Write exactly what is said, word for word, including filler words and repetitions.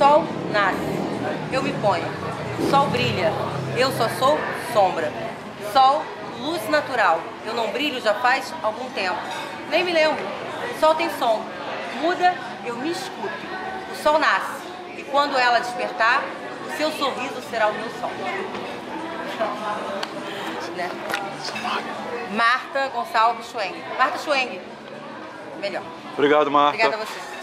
sol nasce, eu me ponho. O sol brilha, eu só sou sombra. Sol, luz natural, eu não brilho já faz algum tempo. Nem me lembro. O sol tem som. Muda, eu me escuto. O sol nasce, e quando ela despertar, o seu sorriso será o meu sol. Né? Marta Gonçalves Schweng. Marta Schweng. Melhor. Obrigado, Marta. Obrigada a você.